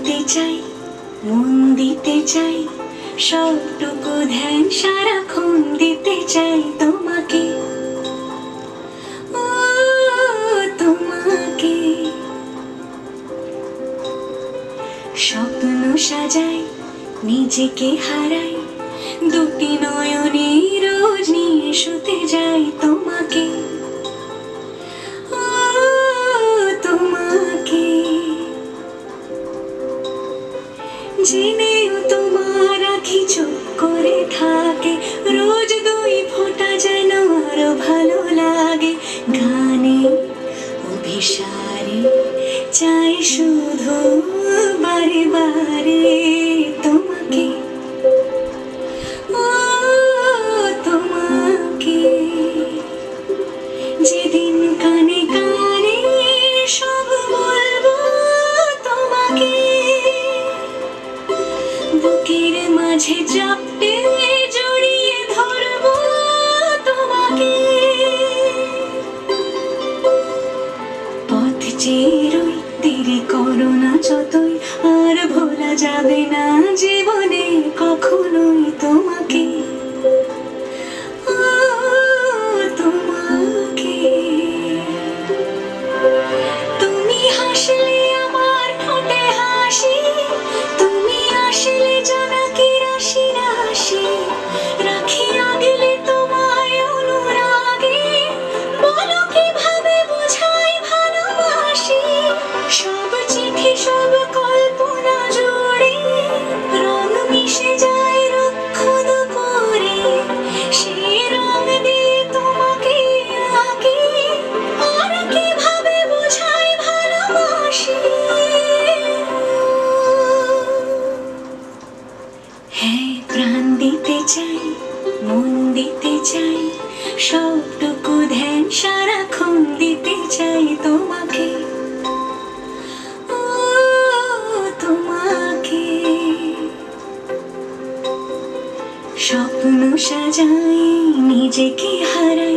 দিতে চাই, মন দিতে চাই, সবটুকু ধ্যান সারাক্ষণ দিতে চাই তোমাকে, ও তোমাকে। স্বপ্ন সাজাই, নিজেকে হারাই, দুটি নয়নে রোজ নিয়ে শুতে যাই তোমাকে, ও তোমাকে। জেনেও তোমার আঁখি চুপ করে থাকে, রোজ দুই ফোঁটা যেন আরো ভালো লাগে। গানে অভিসারে চাই শুধু বারে বারে তোমাকে, ও তোমাকে। যেদিন কানে কানে সব বলবো তোমাকে, বুকের মাঝে চাপতে জড়িয়ে ধরবো তোমাকে। পথ চেয়ে রই, দেরি করো না যতই, আর ভোলা যাবে না জীবনে কখনোই তোমাকে, ও তোমাকে। তুমি হাসলে আমার ঠোঁটে হাসি, তুমি আসলে জোনাকি রাশি রাশি, রাখি আগলে তোমায় অনুরাগে, বলো কিভাবে বোঝাই ভালোবাসি। সব চিঠি সব কল্পনা জুড়ে রং মিশে যায় রুক্ষ দুপুরে, সেই রং দিয়ে তোমাকে আঁকি, আর কিভাবে বোঝাই ভালোবাসি। হ্যাঁ, প্রাণ দিতে চাই, মন দিতে চাই, সবটুকু ধ্যান সারাক্ষণ দিতে চাই তোমাকে, ও তোমাকে। স্বপ্ন সাজাই, নিজেকে হারাই,